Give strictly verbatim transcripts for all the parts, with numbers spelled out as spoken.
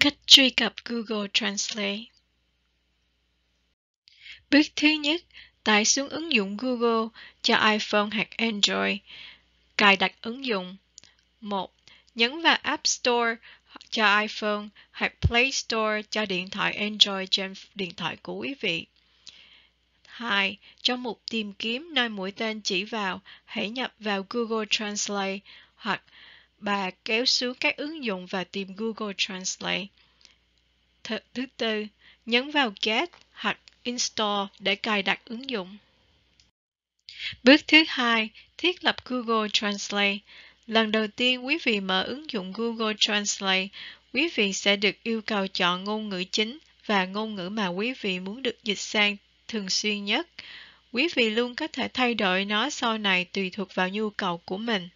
Cách truy cập Google Translate. Bước thứ nhất, tải xuống ứng dụng Google cho iPhone hoặc Android. Cài đặt ứng dụng. một. Nhấn vào App Store cho iPhone hoặc Play Store cho điện thoại Android trên điện thoại của quý vị. hai. Trong mục tìm kiếm nơi mũi tên chỉ vào, hãy nhập vào Google Translate hoặc bà kéo xuống các ứng dụng và tìm Google Translate. Th- thứ tư, nhấn vào Get hoặc Install để cài đặt ứng dụng. Bước thứ hai, thiết lập Google Translate. Lần đầu tiên quý vị mở ứng dụng Google Translate, quý vị sẽ được yêu cầu chọn ngôn ngữ chính và ngôn ngữ mà quý vị muốn được dịch sang thường xuyên nhất. Quý vị luôn có thể thay đổi nó sau này tùy thuộc vào nhu cầu của mình.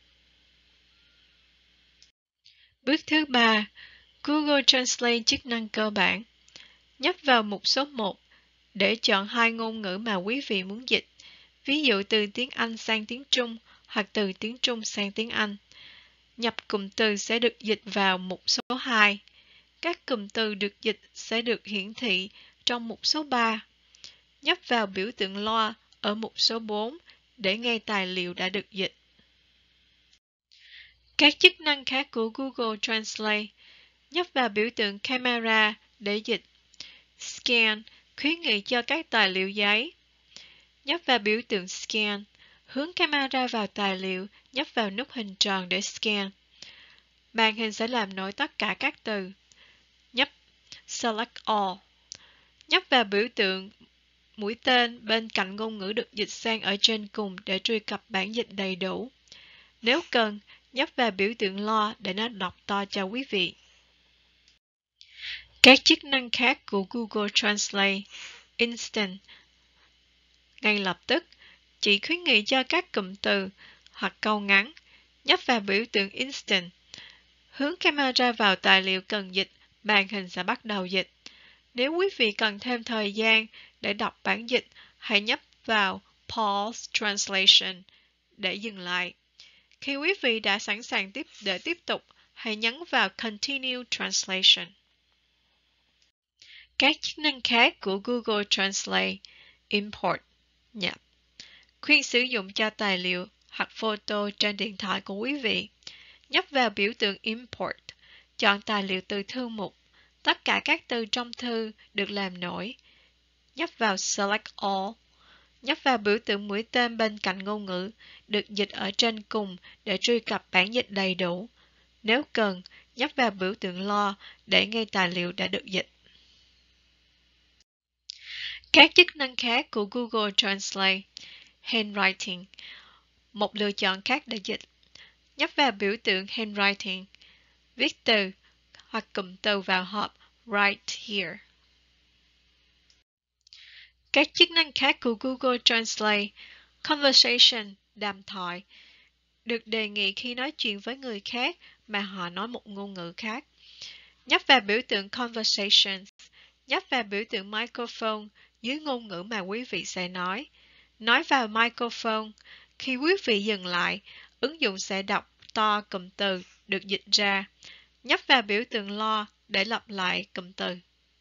Bước thứ ba, Google Translate chức năng cơ bản. Nhấp vào mục số một để chọn hai ngôn ngữ mà quý vị muốn dịch, ví dụ từ tiếng Anh sang tiếng Trung hoặc từ tiếng Trung sang tiếng Anh. Nhập cụm từ sẽ được dịch vào mục số hai. Các cụm từ được dịch sẽ được hiển thị trong mục số ba. Nhấp vào biểu tượng loa ở mục số bốn để nghe tài liệu đã được dịch. Các chức năng khác của Google Translate. Nhấp vào biểu tượng camera để dịch. Scan, khuyến nghị cho các tài liệu giấy. Nhấp vào biểu tượng Scan, hướng camera vào tài liệu, nhấp vào nút hình tròn để scan. Màn hình sẽ làm nổi tất cả các từ. Nhấp Select All. Nhấp vào biểu tượng mũi tên bên cạnh ngôn ngữ được dịch sang ở trên cùng để truy cập bản dịch đầy đủ. Nếu cần, nhấp vào biểu tượng loa để nó đọc to cho quý vị. Các chức năng khác của Google Translate. Instant, ngay lập tức, chỉ khuyến nghị cho các cụm từ hoặc câu ngắn. Nhấp vào biểu tượng Instant. Hướng camera vào tài liệu cần dịch, màn hình sẽ bắt đầu dịch. Nếu quý vị cần thêm thời gian để đọc bản dịch, hãy nhấp vào Pause Translation để dừng lại. Khi quý vị đã sẵn sàng tiếp để tiếp tục, hãy nhấn vào Continue Translation. Các chức năng khác của Google Translate. Import, nhập. Khuyên sử dụng cho tài liệu hoặc photo trên điện thoại của quý vị. Nhấp vào biểu tượng Import, chọn tài liệu từ thư mục. Tất cả các từ trong thư được làm nổi. Nhấp vào Select All. Nhấp vào biểu tượng mũi tên bên cạnh ngôn ngữ, được dịch ở trên cùng để truy cập bản dịch đầy đủ. Nếu cần, nhấp vào biểu tượng Loa để nghe tài liệu đã được dịch. Các chức năng khác của Google Translate. Handwriting, một lựa chọn khác để dịch. Nhấp vào biểu tượng Handwriting, viết từ hoặc cụm từ vào hộp Write Here. Các chức năng khác của Google Translate. Conversation, đàm thoại, được đề nghị khi nói chuyện với người khác mà họ nói một ngôn ngữ khác. Nhấp vào biểu tượng Conversations, nhấp vào biểu tượng Microphone dưới ngôn ngữ mà quý vị sẽ nói. Nói vào microphone, khi quý vị dừng lại, ứng dụng sẽ đọc to cụm từ được dịch ra. Nhấp vào biểu tượng Lo để lặp lại cụm từ.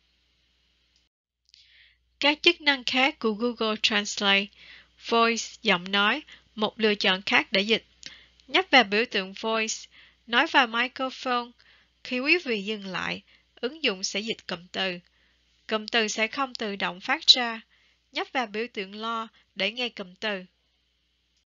Các chức năng khác của Google Translate. Voice, giọng nói, một lựa chọn khác để dịch. Nhấp vào biểu tượng Voice, nói vào microphone. Khi quý vị dừng lại, ứng dụng sẽ dịch cụm từ. Cụm từ sẽ không tự động phát ra. Nhấp vào biểu tượng Lo để nghe cụm từ.